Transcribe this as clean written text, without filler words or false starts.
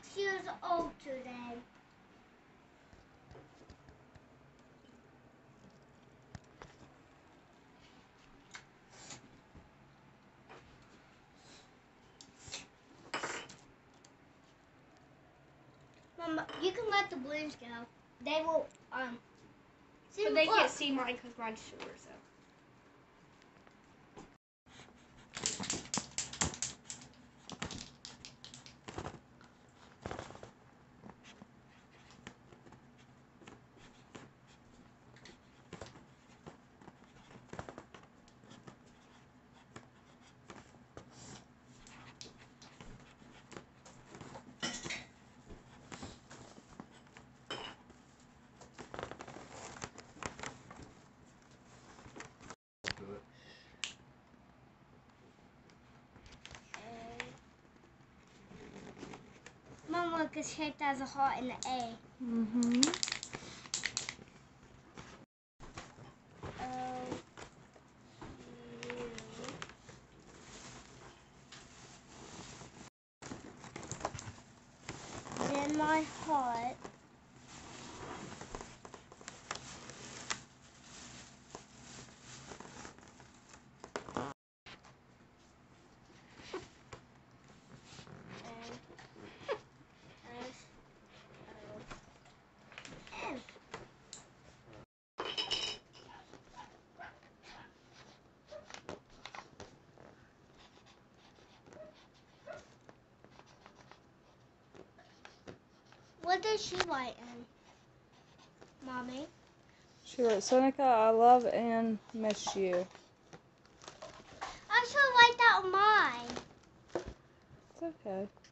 years old today. Mama, you can let the balloons go. They will, But they can't see mine because mine's shorter, so. Mom, look, it's shaped as a heart and an A. Mm-hmm. Then my heart. What does she write in, Mommy? She wrote, Seneca, I love and miss you. I should write that on mine. It's okay.